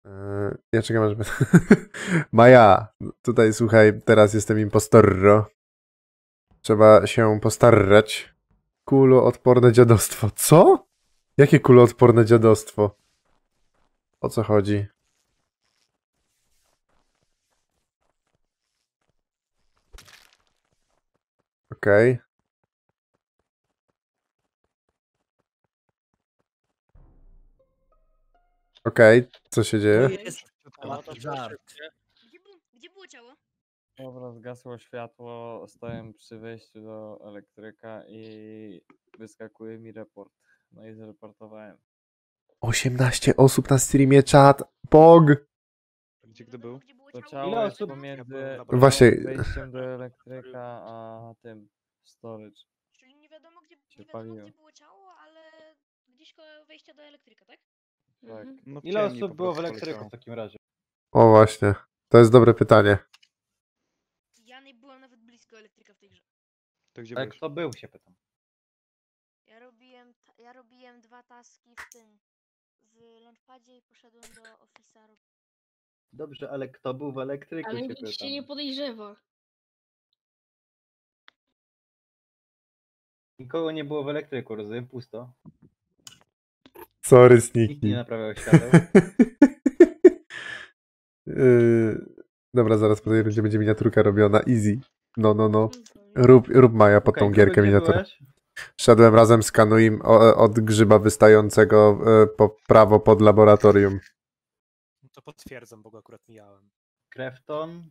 Ja czekam aż... Maja, tutaj słuchaj, teraz jestem impostorro. Trzeba się postarać. Kuloodporne dziadostwo. Co? Jakie kuloodporne dziadostwo? O co chodzi? Okej. Okej, co się dzieje? No to szybkie. Gdzie było ciało? Dobra, zgasło światło, stałem przy wejściu do elektryka i wyskakuje mi report. No i zreportowałem. 18 osób na streamie, czat. Pog! Gdzie kto był? Gdzie było To ciało? ciało Ile jest osób? pomiędzy Właśnie- wejściem do elektryka a tym storage. Czyli nie wiadomo, Się gdzie paliło. było ciało, ale gdzieś koło wejścia do elektryka, tak? Tak. No, Ile ciemniej osób po było w prostu elektryku poleciało. w takim razie? O właśnie, to jest dobre pytanie. Ja nie byłem nawet blisko elektryka w tej grze. To gdzie Ale byłeś? kto był, się pytam. Ja robiłem 2 taski w tym, w launchpadzie i poszedłem do office'a. Dobrze, ale kto był w elektryku, Ale się nikt pytam. się nie podejrzewa. Nikogo nie było w elektryku, rozumiem, pusto. Sorry, Nikt nie Sneaky. naprawiał świateł. Dobra, zaraz po tej rundzie będzie miniaturka robiona. Easy. No. No. Rób Maja pod Okej, tą gierkę gdzie miniaturę. byłeś? Szedłem razem z Kanuim od grzyba wystającego po prawo pod laboratorium. To potwierdzam, bo go akurat mijałem. Krefton.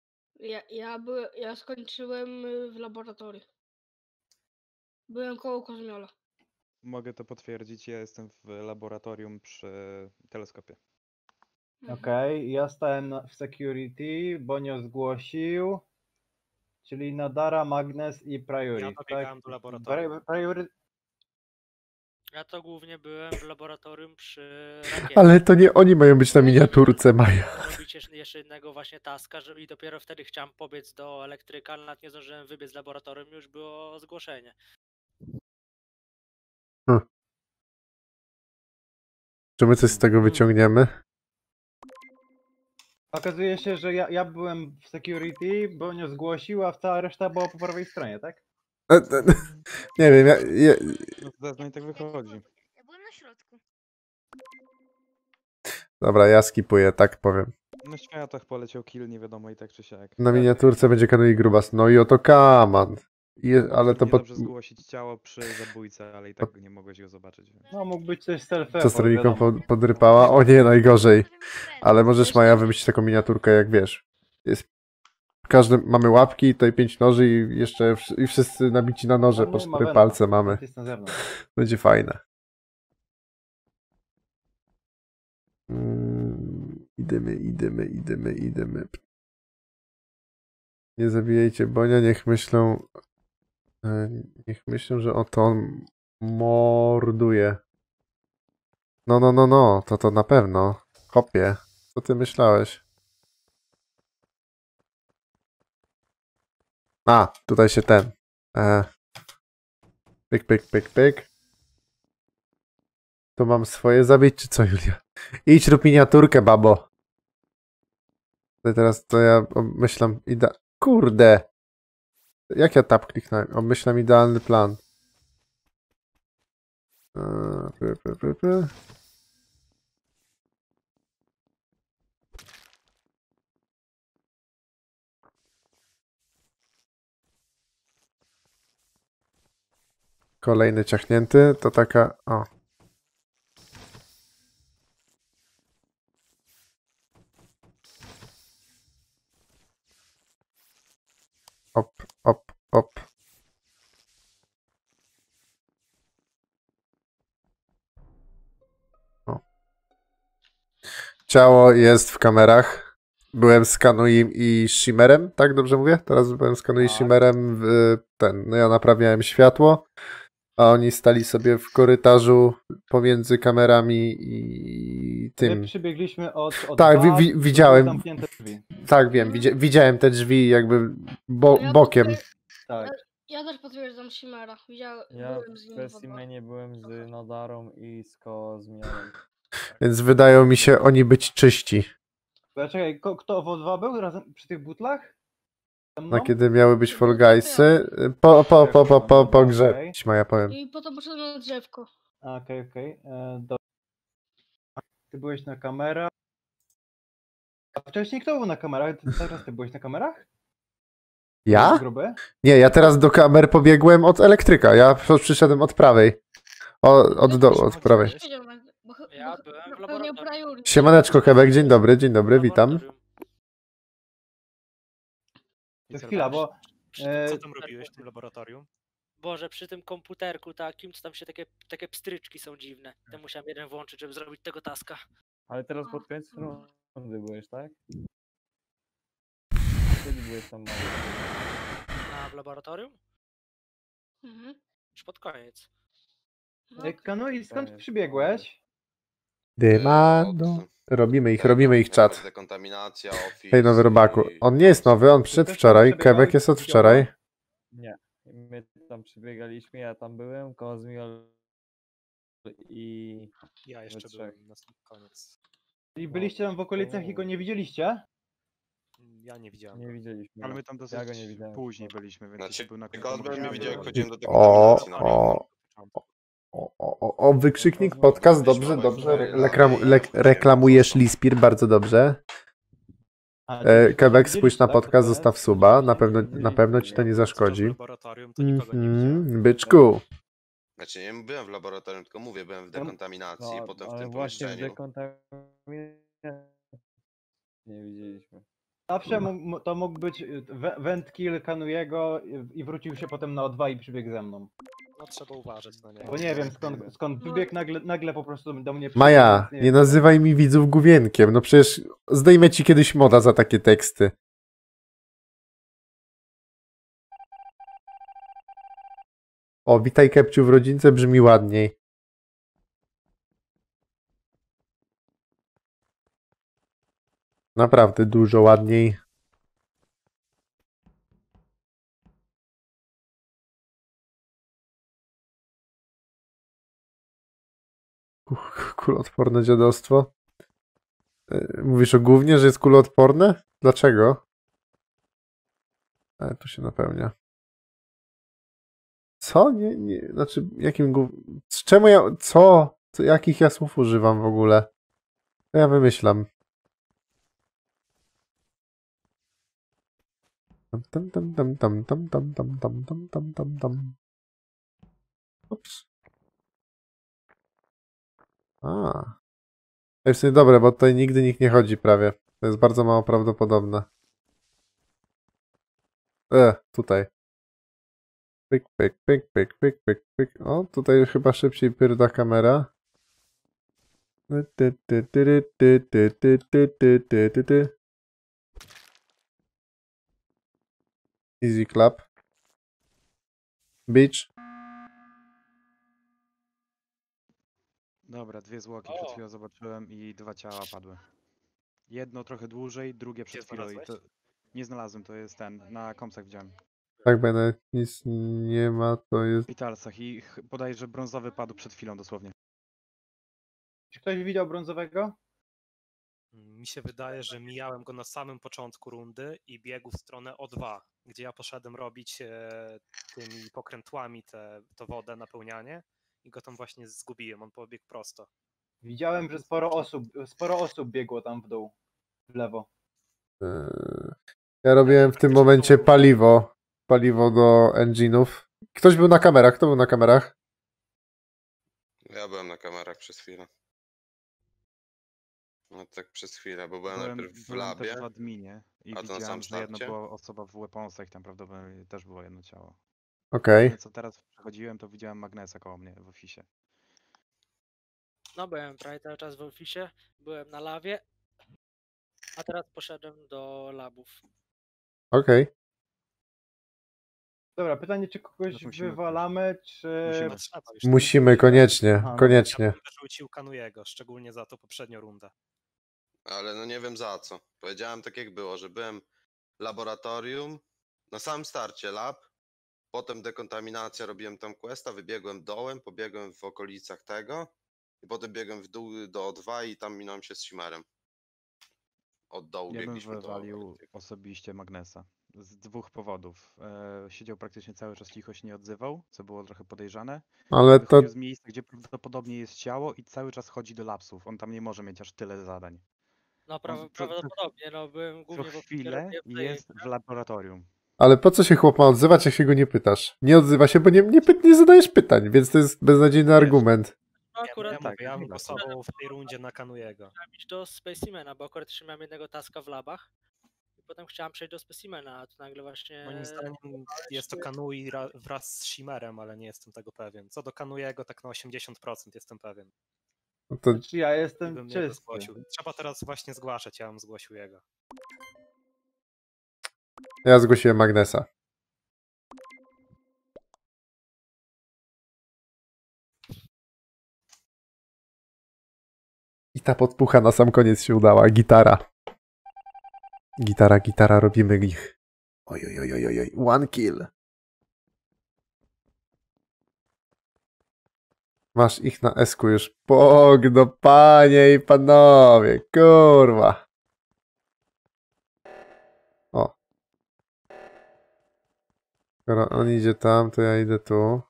Ja skończyłem w laboratorium. Byłem koło Kozmiola. Mogę to potwierdzić, ja jestem w laboratorium przy teleskopie. Okej, ja stałem w security, Bonio zgłosił. Czyli Nadara, Magnes i Priori. Ja dobiegałem tak? do laboratorium. Priori. Ja to głównie byłem w laboratorium przy rakiecie. Ale to nie oni mają być na miniaturce, Maja. Robić jeszcze jednego właśnie taska, i dopiero wtedy chciałem pobiec do elektryka, ale nawet nie zdążyłem wybiec z laboratorium, już było zgłoszenie. Czy my coś z tego wyciągniemy? Okazuje się, że ja byłem w security, Bonio zgłosił, a cała reszta była po prawej stronie, tak? Nie wiem, No to zazwyczaj tak wychodzi. Ja byłem na środku. Dobra, ja skipuję, tak powiem. Na światach poleciał kill, nie wiadomo i tak czy siak. Na miniaturce będzie Kanui Grubas. No i oto Kaman. Ale to Dobrze zgłosić ciało przy zabójce, ale i tak nie mogłeś go zobaczyć. Więc... No mógł być coś self Co stroniką podrypała? O nie, najgorzej. Ale możesz, Maja, wymyślić taką miniaturkę, jak wiesz. Mamy łapki, tutaj 5 noży i jeszcze i wszyscy nabici na noże, po 4 palce mamy. Jest na zewnątrz. Będzie fajne. Idziemy. Nie zabijajcie Bonia, niech myślą, że oto on morduje. No, to na pewno. Kopie. Co ty myślałeś? A, tutaj się ten. Pyk. To mam swoje zabić, czy co, Julia? Idź rób miniaturkę, babo. Teraz to ja obmyślam Kurde! Jak ja tab kliknąłem? Obmyślam idealny plan. Kolejny ciachnięty, to taka... O. Op. O. Ciało jest w kamerach. Byłem z Kanuim i Shimmerem, tak dobrze mówię? Teraz byłem z Kanuim i Shimmerem no ja naprawiałem światło, a oni stali sobie w korytarzu pomiędzy kamerami i tym. My przybiegliśmy od tak, widziałem. Zamknięte drzwi. Tak, wiem, widziałem te drzwi jakby bokiem. Tak. Ja też potwierdzam Shimera. Ja Byłem z w nim w O2. specimenie byłem z Nadarą i z Kozmielem. Więc wydają mi się oni być czyści. Czekaj, kto w O2 był razem przy tych butlach? Ze mną? No kiedy miały być Fall No to ja Guysy, po grze, Okej. ja powiem. I potem poszedłem na drzewko. Okej. Dobra. Ty byłeś na kamerach. A wcześniej kto był na kamerach? Teraz ty byłeś na kamerach? Ja? Gruby? Nie, ja teraz do kamer pobiegłem od elektryka. Ja przyszedłem od prawej. Od dołu, od prawej. Ja byłem w pewnie laboratorium. Priori. Siemaneczko, Kebek, dzień dobry, witam. Laboratorium. To chwila, bo Przy tym, E, Co tam robiłeś w tym laboratorium? Boże, przy tym komputerku takim, co tam się takie pstryczki są dziwne. To musiałem jeden włączyć, żeby zrobić tego taska. Ale teraz pod koniec rundy byłeś, tak? Kiedy byłeś tam mały? A w laboratorium? Mhm. Już pod koniec. No, Kanoi, skąd Koniec, przybiegłeś? Dymano. Robimy ich czat. Dekontaminacja, office. Hej, nowy robaku. i- On nie jest nowy, on przyszedł też tam wczoraj. przebiegałeś Kebek jest od widziałem? wczoraj. Nie. My tam przybiegaliśmy, ja tam byłem, Kozmiol i... Ja jeszcze trzech. byłem na sam koniec. I byliście tam w okolicach i go nie widzieliście? Ja nie widziałem. Nie go. widzieliśmy. Ale go. my tam Ja dosyć go nie widziałem. później byliśmy, więc Znaczy, jeśli był na tylko odbyłem, nie końcu, widziałem, to- chodziłem do O, dekontaminacji. o, wykrzyknik podcast, dobrze. Reklamujesz Lispir, bardzo dobrze. Kebek, spójrz na podcast, zostaw suba, na pewno ci to nie W zaszkodzi. laboratorium to nikogo nie widziałem. Byczku. Znaczy nie byłem w laboratorium, tylko mówię, byłem w dekontaminacji i potem w ale tym właśnie w pomieszczeniu. dekontaminacji nie widzieliśmy. Zawsze to mógł być wędkill Kanujego i wrócił się potem na O2 i przybiegł ze mną. No trzeba uważać na niego. Bo nie wiem skąd wybiegł nagle po prostu do mnie przybiegł, Maja, więc nie nie wiem. nazywaj mi widzów główienkiem, no przecież zdejmę ci kiedyś moda za takie teksty. O, witaj Kepciu w rodzince, brzmi ładniej. Naprawdę dużo ładniej. Kuloodporne dziadostwo. Mówisz o gównie, że jest kuloodporne? Dlaczego? Tu się napełnia. Co? Nie. Znaczy, jakim czemu ja... Co? Jakich ja słów używam w ogóle? To ja wymyślam. Ups. To jest niedobre, bo tutaj nigdy nikt nie chodzi prawie. To jest bardzo mało prawdopodobne. Tutaj. Pyk, pyk, pyk, pyk, pyk, pyk, pyk. O, tutaj chyba szybciej pyrda kamera. Easy clap. Beach. Dobra, 2 zwłoki przed chwilą zobaczyłem i 2 ciała padły. Jedno trochę dłużej, drugie przed chwilą i to... znalazłeś? Nie znalazłem, to jest na kompsach widziałem. Tak, będę nic nie ma, to jest... W Witalsach i bodajże brązowy padł przed chwilą dosłownie. Czy ktoś widział brązowego? Mi się wydaje, że mijałem go na samym początku rundy i biegł w stronę O2, gdzie ja poszedłem robić tymi pokrętłami to wodę, napełnianie i go tam właśnie zgubiłem, on pobiegł prosto. Widziałem, że sporo osób biegło tam w dół, w lewo. Ja robiłem w tym momencie paliwo do engine'ów. Ktoś był na kamerach? Kto był na kamerach? Ja byłem na kamerach przez chwilę. No tak przez chwilę, bo byłem najpierw w byłem labie. też w adminie i a to na widziałem, samym że jedno starcie? była osoba w weaponsach i tam prawdopodobnie też było jedno ciało. Okej. Co teraz przechodziłem, to widziałem Magnesa koło mnie w ofisie. No byłem prawie cały czas w oficie, byłem na lawie, a teraz poszedłem do labów. Okej. Dobra, pytanie, czy kogoś Teraz musimy- wywalamy, czy... musimy- Trzeba już. Musimy, koniecznie, Aha, no. koniecznie. Ja bym wyrzucił Kanujego, szczególnie za to poprzednią rundę. Ale no nie wiem za co. Powiedziałem tak jak było, że byłem laboratorium, na samym starcie lab, potem dekontaminacja, robiłem tam questa, wybiegłem dołem, pobiegłem w okolicach tego I potem biegłem w dół do O2 i tam minąłem się z Shimmerem. Od dołu Ja bym biegliśmy do wywalił elektryka. osobiście Magnesa. Z dwóch powodów. Siedział praktycznie cały czas cicho, się nie odzywał, co było trochę podejrzane. Ale to Wychodził z miejsca, gdzie prawdopodobnie jest ciało i cały czas chodzi do lapsów. On tam nie może mieć aż tyle zadań. No co- prawdopodobnie, no byłem Co głównie w chwilę robiłem jest w laboratorium. Ale po co się chłop ma odzywać, jak się go nie pytasz? Nie odzywa się, bo nie zadajesz pytań, więc to jest beznadziejny argument. No Ja, akurat ja, tak, mówię, ja bym tak. głosował w tej rundzie na Kanujego. chciałem iść do Specimena, bo akurat jeszcze miałem jednego taska w labach. I potem chciałem przejść do Specimena, a tu nagle właśnie... Moim zdaniem jest to Kanui wraz z Shimmerem, ale nie jestem tego pewien. Co do Kanujego, tak na 80% jestem pewien. No to Znaczy ja jestem Gdybym jego czysty. zgłosił. Trzeba teraz właśnie zgłaszać, ja bym zgłosił jego. ja zgłosiłem Magnesa. I ta podpucha na sam koniec się udała. Gitara. Gitara, robimy ich. Oj. One kill. Masz ich na esku już. Pogno, panie i panowie. Kurwa. O. Skoro on idzie tam, to ja idę tu.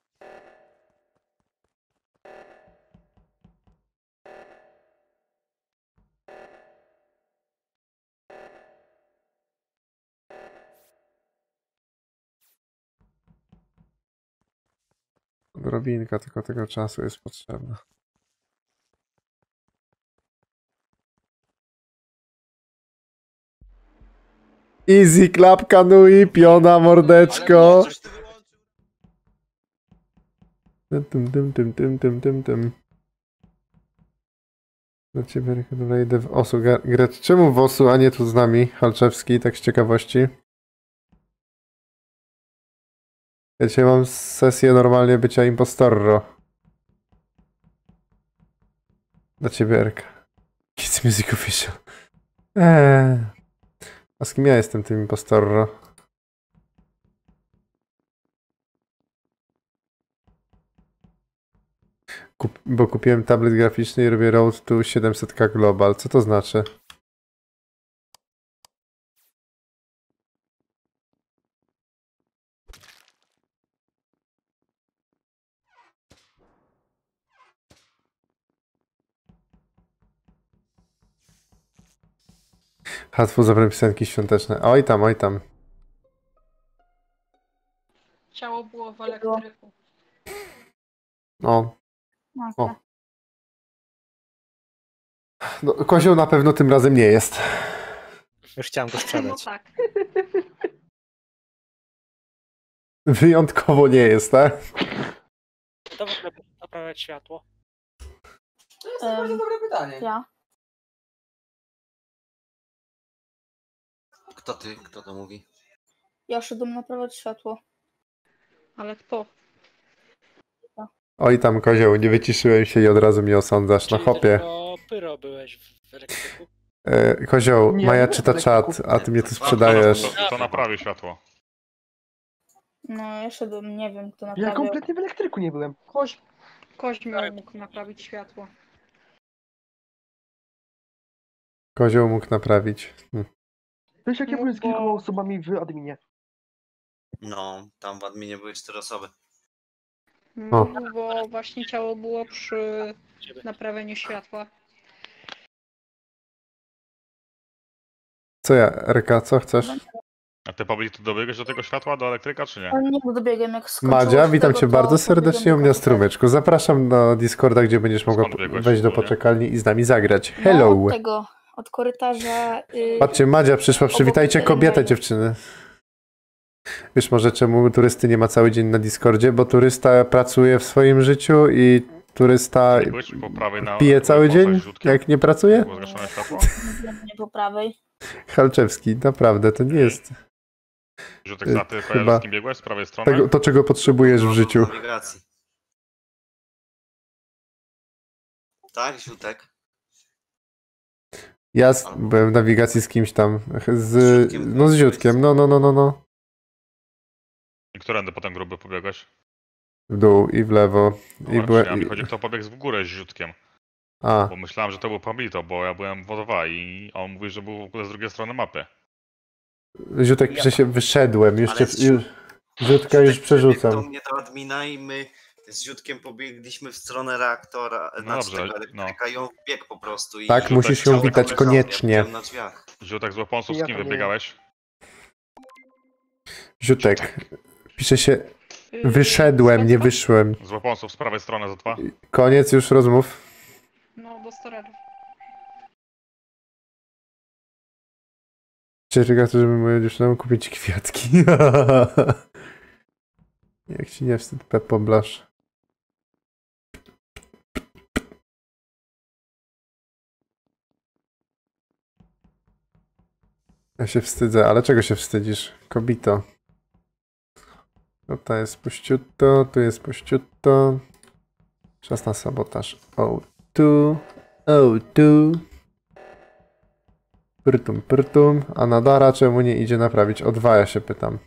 Odrobinka tylko tego czasu jest potrzebna. Easy clap, Kanui, piona, mordeczko. Coś ty wyłączył? Tym. Do ciebie, dobra, idę w osu. Gret, czemu w osu, a nie tu z nami, Halczewski, tak z ciekawości? Ja dzisiaj mam sesję normalnie bycia impostorro. Do ciebie, Erka. Kids Music Official. A z kim ja jestem tym impostorro? Bo kupiłem tablet graficzny i robię Road to 700K Global. Co to znaczy? Hasło zabrałem piosenki świąteczne. Oj tam. Ciało było w elektryku. O. No, kozioł na pewno tym razem nie jest. Już chciałem go No sprzedać. tak. Wyjątkowo nie jest, tak? Kto w ogóle będzie naprawiać światło? To jest bardzo dobre pytanie. Ja. Kto to mówi? Ja szedłem naprawiać światło. Ale kto? Oj tam, kozioł, nie wyciszyłem się i od razu mnie osądzasz. No Czyli hopie. tylko Pyro byłeś w elektryku? Kozioł, Nie, Maja nie czyta w czat, elektryku. a ty mnie tu sprzedajesz. To naprawi światło. No ja szedłem, nie wiem kto Ja naprawiał. kompletnie w elektryku nie byłem. Koźmią mógł naprawić światło. Kozioł mógł naprawić. Wiesz, jak ja No byłem z bo- kilkoma osobami w adminie. No, tam w adminie były 4 osoby. O. Bo właśnie ciało było przy Ciebie. naprawieniu światła. Co ja, Erka, co chcesz? A ty Pawlik, tu dobiegłeś do tego światła, do elektryka, czy nie? Ale nie dobiegłem jak skończyło Madzia, się witam tego, cię to bardzo serdecznie u mnie na pobiegłem do strumyczku. Zapraszam na Discorda, gdzie będziesz mogła Skąd biegłeś wejść do ogólnie? poczekalni i z nami zagrać. No, Hello! od tego, od korytarza. Patrzcie, Madzia przyszła, przywitajcie obok kobietę, Rainbow. dziewczyny. Wiesz może czemu turysty nie ma cały dzień na Discordzie? Bo turysta pracuje w swoim życiu i turysta Byłeś po prawej na... pije cały poza dzień, źródkiem? jak nie pracuje? Było zgaszone światło? Nie po prawej. Halczewski, naprawdę, to nie jest Źródek za ty, chyba z kim biegłeś? Z prawej strony? tego, to, czego potrzebujesz w życiu. Nawigacji. Tak, Ziutek. Ja byłem w nawigacji z kimś tam, no z Ziutkiem, no. I którędy potem gruby pobiegłeś? W dół i w lewo. No właśnie, a mi chodzi, kto pobiegł w górę z źródkiem. A, Bo myślałem, że to był Pablito, bo ja byłem w O2 i on mówi, że był w ogóle z drugiej strony mapy. Ziutek pisze się, wyszedłem, już cię, Ale już, Ziutka już Ziutek przebiegł do przerzucam. mnie do admina i my z Ziutkiem pobiegliśmy w stronę reaktora, No znaczy dobrze, tego elektryka i on wbiegł po prostu. Tak, i musisz ją ciało tam witać leżało, koniecznie. Ja widziałem na drzwiach. Ziutek z łaponsów, z Ja kim tam nie wybiegałeś? Ziutek. Pisze się, wyszedłem, nie wyszłem. Z łaponsów z prawej strony za 2. Koniec już rozmów. No, do storage. Czeka to, żeby moją dziewczyną kupić kwiatki. Jak ci nie wstyd, Peppo Blush. Ja się wstydzę, ale czego się wstydzisz, kobito? Tutaj jest puściutto, tu jest puściutto. Czas na sabotaż. O, tu. O, tu. Pyrtum, pyrtum. A Nadara czemu nie idzie naprawić? O 2 ja się pytam.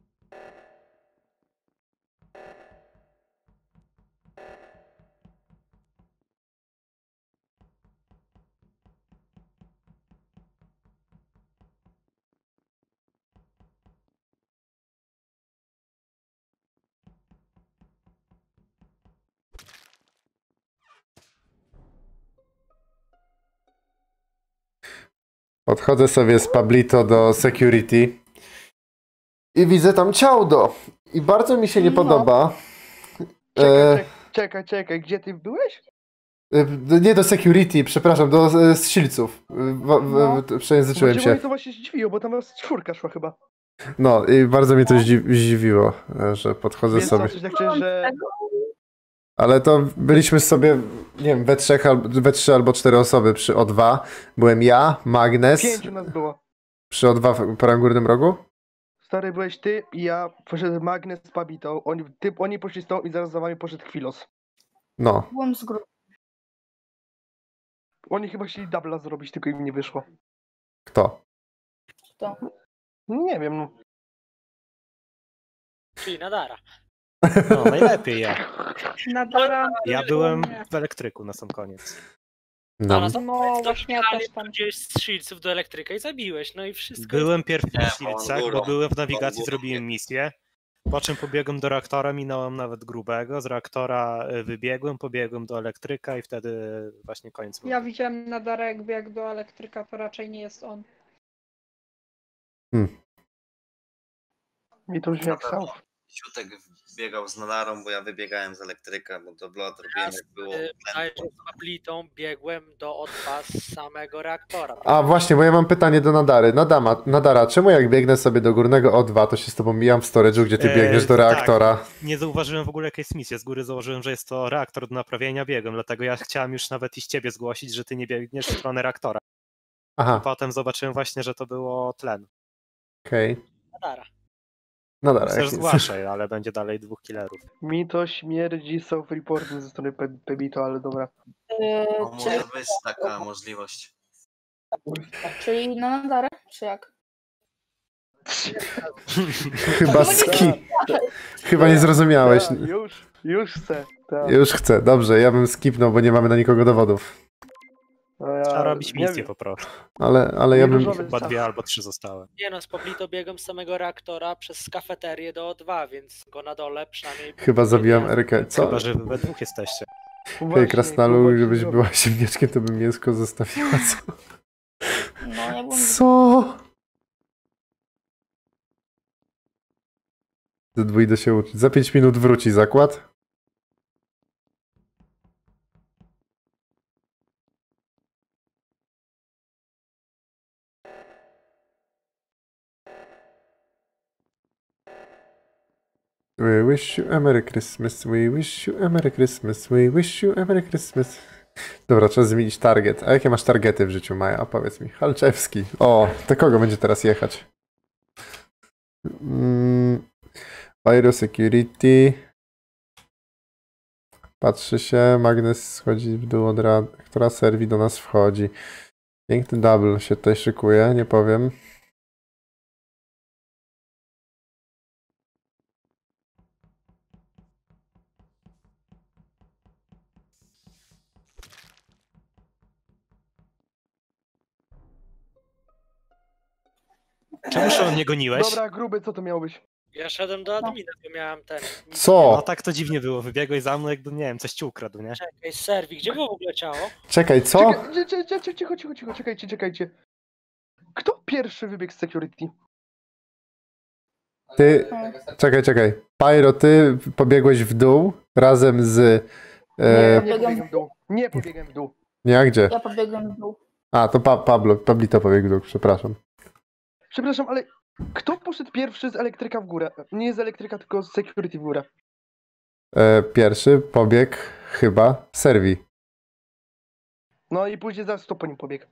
Podchodzę sobie z Pablito do security i widzę tam ciałdo. I bardzo mi się nie podoba. Czekaj, gdzie ty byłeś? Nie do security, przepraszam, do strzelców. Przejęzyczyłem Bo się. to właśnie zdziwiło, bo tam was 4 szła chyba. No i bardzo mnie to zdziwiło, że podchodzę Więc sobie. co, coś tak, że... Ale to byliśmy sobie, nie wiem, we 3 albo 4 osoby przy O2. Byłem ja, Magnes. 5 nas było. Przy O2 w prawym górnym rogu? Stary, byłeś ty i ja, poszedł Magnes z Pabitą. Oni poszli z tą i zaraz za wami poszedł Chwilos. No. Byłem z grupy. Oni chyba chcieli dubla zrobić, tylko im nie wyszło. Kto? To. Nie wiem, no. Czyli Nadara. No, najlepiej ja. Nadara. Ja byłem w elektryku na sam koniec. No. No, właśnie ja też tam. Gdzieś z Shieldsów do elektryka i zabiłeś, no i wszystko. Byłem pierwszy Nie, w Shieldsach, bo byłem w nawigacji, zrobiłem misję. Po czym pobiegłem do reaktora, minąłem nawet grubego. Z reaktora pobiegłem do elektryka i wtedy właśnie koniec. Ja widziałem Nadarę, jak biegł do elektryka, to raczej nie jest on. Mi to brzmi jak sam. Ziutek biegał z Nadarą, bo ja wybiegałem z elektryka, bo to blood robiłem jak było. Wydaje się, że z Pablitą biegłem do O2 z samego reaktora. A właśnie, bo ja mam pytanie do Nadary. Nadara, czemu jak biegnę sobie do górnego O2, to się z tobą mijam w storage'u, gdzie ty biegniesz do reaktora? Tak. Nie zauważyłem w ogóle jakiej jest misja. Z góry założyłem, że jest to reaktor do naprawienia biegłem, dlatego ja chciałem już nawet iść ciebie zgłosić, że ty nie biegniesz w stronę reaktora. Aha. I potem zobaczyłem właśnie, że to było tlen. Okej. Nadara. Nadara. Chcesz zgłaszaj, ale będzie dalej 2 killerów. Mi to śmierdzi self-reporting ze strony Pebito, ale dobra. No, może być taka możliwość. Czyli na Nadarę, czy jak? Chyba nie zrozumiałeś. Tak, już chcę. Tak. Już chcę, dobrze, ja bym skipnął, bo nie mamy na nikogo dowodów. No Trzeba robić misję po prostu. Ale ja bym... Chyba 2 albo 3 zostały. Nie no, z Pablito biegłem z samego reaktora przez kafeterię do O2, więc go na dole przynajmniej... Chyba zabiłam Erykę. Co? Chyba, że wy we dwóch jesteście. Hej, Krasnalu, żebyś była ziemniaczkiem, to bym mięsko zostawiła, co? No, ja byłem... Co? Idę się uczyć. Za 5 minut wróci zakład. We wish you a Merry Christmas, we wish you a Merry Christmas, we wish you a Merry Christmas. Dobra, trzeba zmienić target. A jakie masz targety w życiu, Maja? Powiedz mi. Halczewski. O, do kogo będzie teraz jechać? Pyro Security. Patrzy się, Magnes schodzi w dół od która serwi do nas wchodzi. Piękny double się tutaj szykuje, nie powiem. Czemu się nie goniłeś? Dobra, gruby, co to miało być? Ja szedłem do admina, bo miałem ten... Co? No tak to dziwnie było, wybiegłeś za mną, jakby, nie wiem, coś ci ukradł, nie? Czekaj, serwi, gdzie było w ogóle ciało? Czekaj, co? Cicho, czekajcie. Kto pierwszy wybiegł z security? Ty... Czekaj. Pyro, ty pobiegłeś w dół razem z... Nie pobiegłem w dół. Nie pobiegłem w dół. Nie, a gdzie? Ja pobiegłem w dół. A, to Pablito pobiegł w dół, przepraszam. Przepraszam, ale kto poszedł pierwszy z elektryka w górę? Nie z elektryka, tylko z security w górę. Pierwszy pobiegł chyba Serwi. No i później zaraz to po nim pobiegł.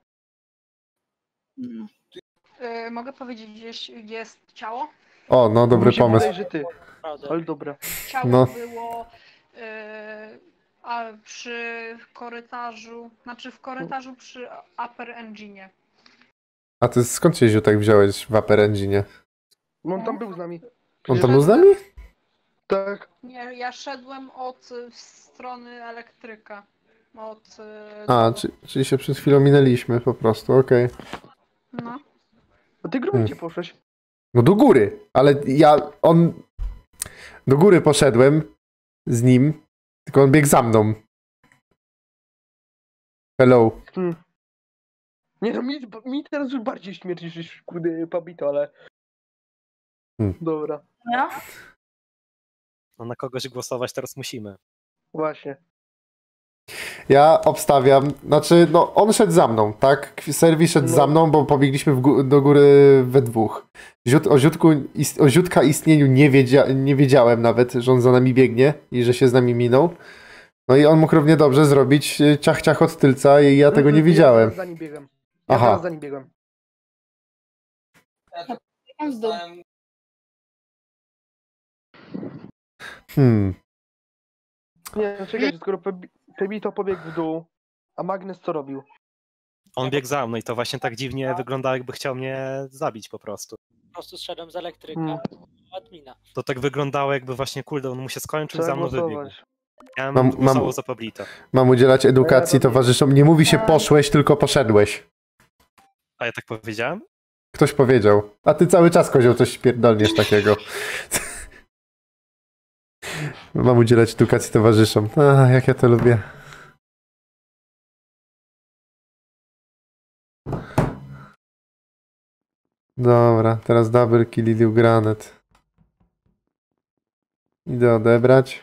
Mogę powiedzieć, gdzie jest ciało? O, no dobry Mi się pomysł. wydaje, że ty. Ale dobra. Ciało No. było przy korytarzu, znaczy w korytarzu przy Upper Engine. A ty skąd się Ziutek wziąłeś w Upper Engine? No on tam był z nami. On tam był z nami? Tak. Nie, ja szedłem od strony elektryka. A, czyli się przed chwilą minęliśmy po prostu, okej. No. A ty gruby gdzie poszłeś? No do góry, ale do góry poszedłem z nim, tylko on biegł za mną. Hello. Nie no, mi teraz już bardziej śmierdzisz niż kurde Pabito, ale... Dobra. Ja? No na kogoś głosować teraz musimy. Właśnie. Ja obstawiam, znaczy, no on szedł za mną, tak? Serwi szedł za mną, bo pobiegliśmy do góry we dwóch. O Ziutka istnieniu nie wiedziałem nawet, że on za nami biegnie i że się z nami minął. No i on mógł równie dobrze zrobić ciach od tylca i ja tego nie widziałem. Ja za nim biegłem. Aha. Teraz za nim biegłem. W dół. Nie, no czekajcie, skoro Pabito pobiegł w dół, a Magnes co robił? On biegł za mną i to właśnie tak dziwnie wyglądało, jakby chciał mnie zabić po prostu. Po prostu szedłem z elektryka do admina. To tak wyglądało, jakby właśnie cooldown mu się skończył i Trzeba za mną wybiegł. głosować. Ja bym głosował za Pablito. Mam udzielać edukacji towarzyszom. Nie mówi się poszłeś, tylko poszedłeś. A ja tak powiedziałem? Ktoś powiedział. A ty cały czas, kozioł, coś pierdolniesz takiego. Mam udzielać edukacji towarzyszom. Jak ja to lubię. Dobra, teraz double kill Liu Granet. Idę odebrać.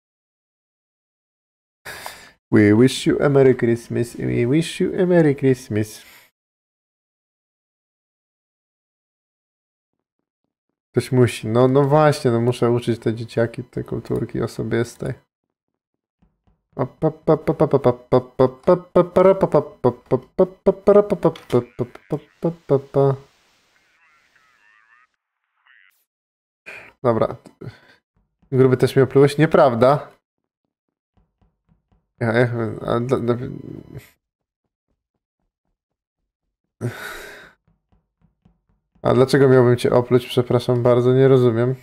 We wish you a Merry Christmas. We wish you a Merry Christmas. Ktoś musi. No właśnie, no muszę uczyć te dzieciaki tej kulturki osobistej. Dobra. Gruby też mnie oplułeś? Nieprawda. A dlaczego miałbym cię opluć? Przepraszam bardzo, nie rozumiem.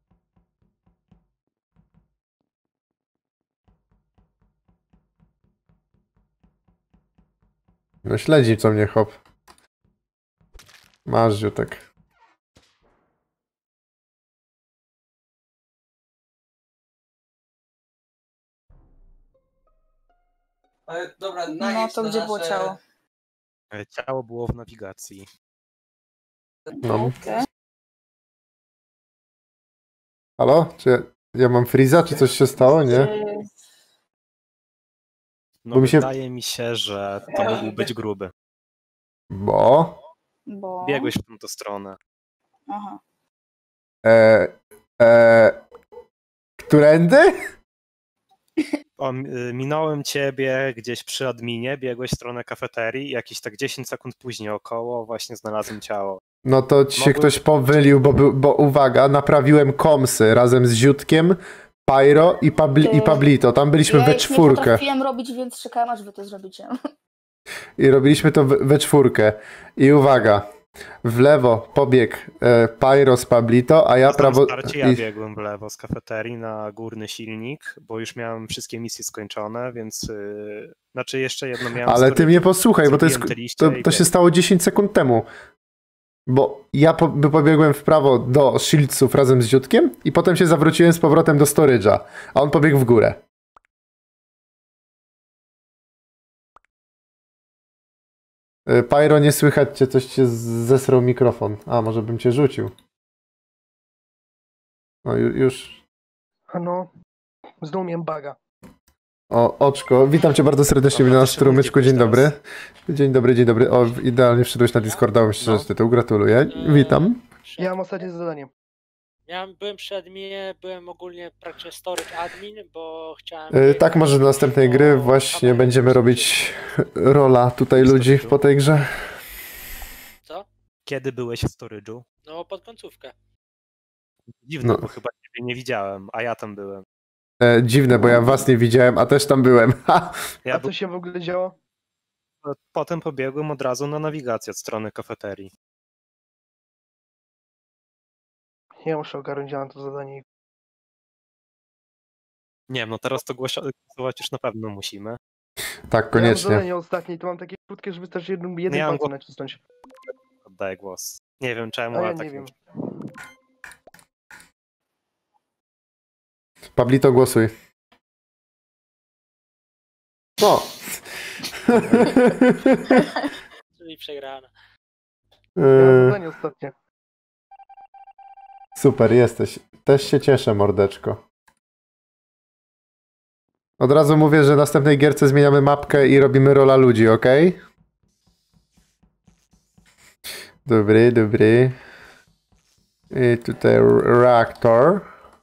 No śledzi co mnie hop. Masz Ziutek. Ale dobra, No to gdzie było ciało? Ciało było w nawigacji. No. Okej. Halo? Czy ja mam freeza? Czy coś się stało? Nie? No Bo mi się- wydaje mi się, że to mógł być gruby. Bo? Biegłeś w tamtą stronę. Aha. Którędy? Minąłem ciebie gdzieś przy adminie, biegłeś w stronę kafeterii i jakieś tak 10 sekund później około właśnie znalazłem ciało. No to ci się ktoś pomylił, bo uwaga, naprawiłem komsy razem z Ziutkiem, Pyro i Pablito. Tam byliśmy Ja we ich nie czwórkę. potrafiłem robić, więc czekałem aż wy to zrobicie. I robiliśmy to we czwórkę. I uwaga, w lewo pobiegł Pyro z Pablito, a ja Na prawo... starcie ja biegłem w lewo z kafeterii na górny silnik, bo już miałem wszystkie misje skończone, więc znaczy jeszcze jedno miałem. Ale ty mnie posłuchaj, bo to zrobiłem te liście to i się biegłem. stało 10 sekund temu. Bo ja pobiegłem w prawo do Shieldsów razem z Ziutkiem i potem się zawróciłem z powrotem do storage'a, a on pobiegł w górę. Pyro, nie słychać cię, coś cię zesrał mikrofon. A, może bym cię rzucił. No już. No, znowu miałem baga. O, Oczko, witam cię bardzo serdecznie na strumyczku, dzień dobry. Dzień dobry, dzień dobry. O, idealnie wszedłeś na Discorda, myślę, że tytuł, gratuluję. Witam. Ja mam ostatnie zadanie. Byłem przy adminie, byłem ogólnie praktycznie storage admin, bo chciałem... Tak, może do następnej gry właśnie będziemy robić rola tutaj ludzi po tej grze. Co? Kiedy byłeś w storage'u? No, pod końcówkę. Dziwne, No. bo chyba ciebie nie widziałem, a ja tam byłem. Dziwne, bo ja was nie widziałem, a też tam byłem. Ha! Ja A co się w ogóle działo? Potem pobiegłem od razu na nawigację od strony kafeterii. Ja muszę ogarnąć na to zadanie. Nie wiem, no teraz to głosować już na pewno musimy. Tak, Ja mam koniecznie. zadanie ostatnie, to mam takie krótkie, że wystarczy jeden Ja mam palcem nacisnąć. Oddaję głos. Nie wiem czemu, A ja ale nie tak wiem. Pablito, głosuj. O! Czyli przegrana. Ja mam Yy, zadanie ostatnie. Super, jesteś. Też się cieszę, mordeczko. Od razu mówię, że w następnej gierce zmieniamy mapkę i robimy rola ludzi, ok? Dobry, dobry. I tutaj reaktor.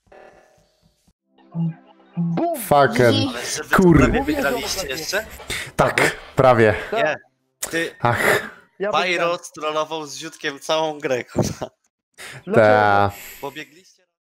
Bum! Fucking Ale że wy to kur... prawie wygraliście jeszcze? Tak, prawie. Nie. Ty, Ach, Pyro strollował z Ziutkiem całą grę, kurwa. ta. Pobiegliście...